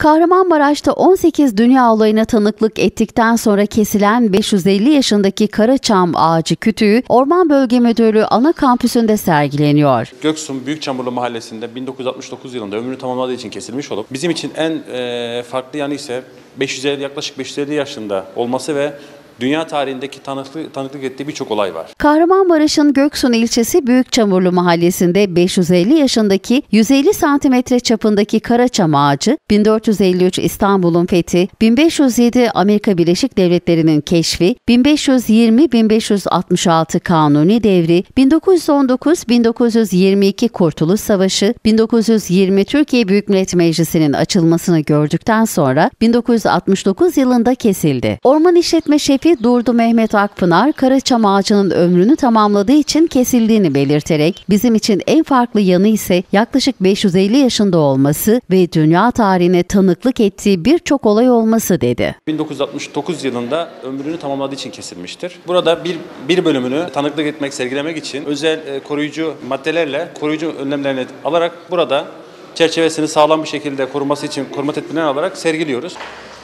Kahramanmaraş'ta 18 dünya olayına tanıklık ettikten sonra kesilen 550 yaşındaki Karaçam ağacı kütüğü Orman Bölge Müdürlüğü ana kampüsünde sergileniyor. Göksun Büyükçamurlu Mahallesi'nde 1969 yılında ömrünü tamamladığı için kesilmiş olup bizim için en farklı yanı ise yaklaşık 550 yaşında olması ve dünya tarihindeki tanıklık ettiği birçok olay var. Kahramanmaraş'ın Göksun ilçesi Büyükçamurlu Mahallesi'nde 550 yaşındaki 150 santimetre çapındaki Karaçam ağacı, 1453 İstanbul'un fethi, 1507 Amerika Birleşik Devletleri'nin keşfi, 1520-1566 Kanuni Devri, 1919-1922 Kurtuluş Savaşı, 1920 Türkiye Büyük Millet Meclisi'nin açılmasını gördükten sonra 1969 yılında kesildi. Orman İşletme Şefi Durdu Mehmet Akpınar, Karaçam ağacının ömrünü tamamladığı için kesildiğini belirterek, bizim için en farklı yanı ise yaklaşık 550 yaşında olması ve dünya tarihine tanıklık ettiği birçok olay olması dedi. 1969 yılında ömrünü tamamladığı için kesilmiştir. Burada bir bölümünü tanıklık etmek, sergilemek için özel koruyucu maddelerle, koruyucu önlemlerini alarak burada çerçevesini sağlam bir şekilde koruması için koruma tedbirlerini alarak sergiliyoruz.